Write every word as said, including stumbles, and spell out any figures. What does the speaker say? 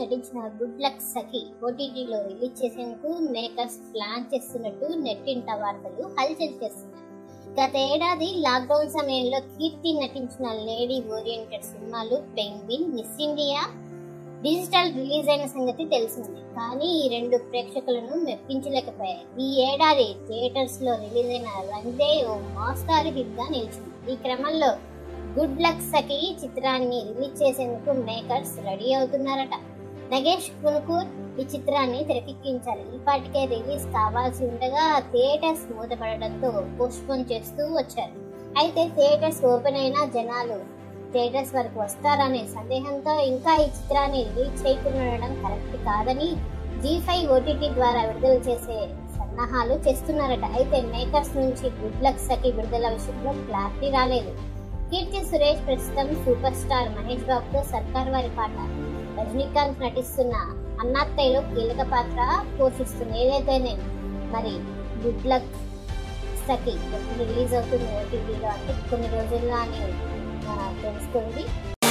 నటించిన good luck సఖి ఓటీటీలో release చేసేందుకు మేకర్స్ ప్లాన్ చేస్తున్నట్టు నెట్టింట వార్తలు హల్చల్ చేస్తున్నాయి. గత ఏడాది లాక్డౌన్ సమయంలో కీర్తి నటించిన లేడీ ఓరియంటెడ్ సినిమాలు penguin, miss India digital release అయిన సంగతి తెలిసింది. కానీ ఈ రెండు ప్రేక్షకులను మెప్పించలేకపోయాయి. ఈ ఏడాది థియేటర్స్ లో రిలీజ్ అయిన రంగ్దే ఓ మోస్తారు హిట్ గా నిలిచింది. ఈ క్రమంలో గుడ్ లక్ సఖి చిత్రాన్ని రిలీజ్ చేసేందుకు మేకర్స్ రెడీ అవుతున్నారట. నగేష్ కునుకూర్ ఈ చిత్రాన్ని తెరకెక్కించాలి. ఈపాటికే రిలీజ్ కావాల్సి ఉండగా థియేటర్స్ మూతపడడంతో పోస్ట్పోన్ చేస్తూ వచ్చారు. అయితే థియేటర్స్ ఓపెన్ అయినా జనాలు థియేటర్స్ వరకు వస్తారనే సందేహంతో ఇంకా ఈ చిత్రాన్ని రిలీజ్ చేయకుండా కరెక్ట్ కాదని జీ ఫైవ్ ఓటీటీ ద్వారా విడుదల చేసే సన్నాహాలు చేస్తున్నారట. అయితే మేకర్స్ నుంచి గుడ్ లక్ సఖి విడుదల విషయంలో క్లారిటీ రాలేదు. కీర్తి సురేష్ ప్రస్తుతం సూపర్ స్టార్ మహేష్ బాబుతో సర్కార్ వారి పాట, రజనీకాంత్ నటిస్తున్న అన్నాత్తయ్యలో కీలక పాత్ర పోషిస్తుంది. ఏదైతేనే మరి గుడ్ లక్ సఖి ఎప్పుడు రిలీజ్ అవుతుంది ఓటీటీలో అంటే కొన్ని రోజుల్లో అని తెలుస్తుంది.